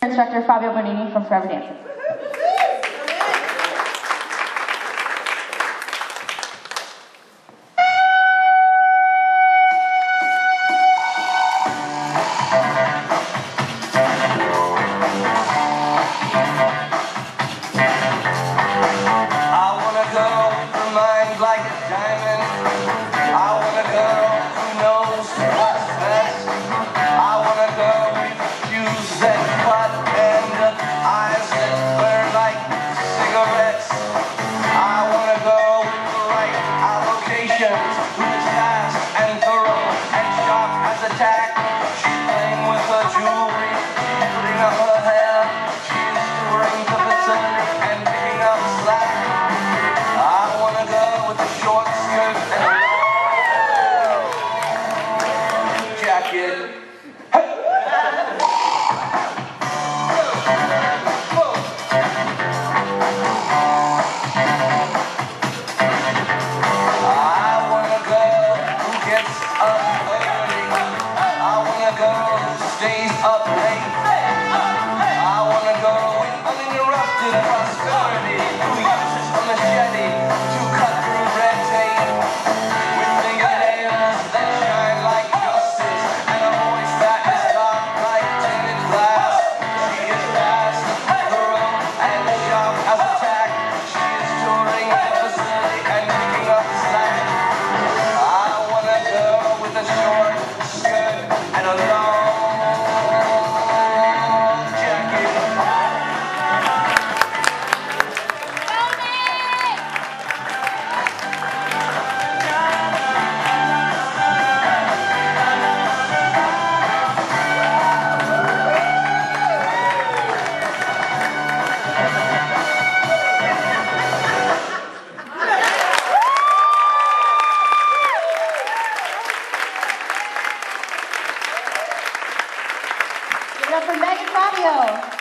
Instructor Fabio Bonini from Forever Dancing. Like a diamond, I want a girl who knows what's best. I want a girl with shoes that cut and eyes that burn like cigarettes. I want a girl with the right allocations, who is fast and thorough and sharp as a tack. She's playing with her jewelry, she's putting up her hair, she's touring the vicinity and picking up slack. I want a girl with a short skirt and a long jacket. I want a girl who gets up early. I want a girl who stays up late. I want a girl with uninterrupted prosperity, who uses a machete to cut through red tape, with fingernails that shine like justice, and a voice that is dark like tinted glass. She is fast, thorough, and sharp as a tack. She is touring the facility and picking up slack. I want a girl with a short skirt and a long jacket. Give it up for Meg and Fabio.